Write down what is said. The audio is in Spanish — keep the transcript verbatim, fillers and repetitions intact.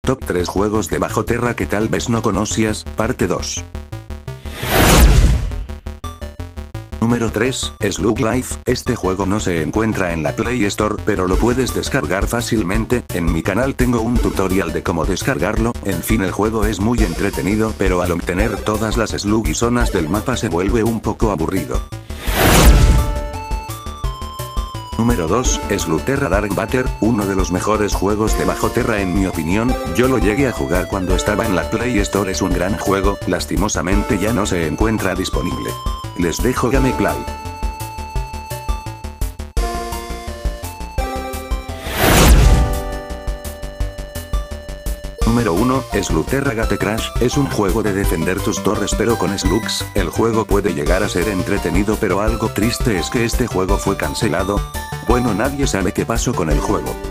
Top tres juegos de bajo tierra que tal vez no conocías, parte dos. Número tres, Slug Life. Este juego no se encuentra en la Play Store, pero lo puedes descargar fácilmente. En mi canal tengo un tutorial de cómo descargarlo. En fin, el juego es muy entretenido, pero al obtener todas las slug y zonas del mapa se vuelve un poco aburrido. Número dos, Slugterra Dark Matter, uno de los mejores juegos de bajo tierra en mi opinión. Yo lo llegué a jugar cuando estaba en la Play Store. Es un gran juego, lastimosamente ya no se encuentra disponible. Les dejo gameplay. Número uno, Slugterra Gate Crash, es un juego de defender tus torres pero con slugs. El juego puede llegar a ser entretenido, pero algo triste es que este juego fue cancelado. Bueno, nadie sabe qué pasó con el juego.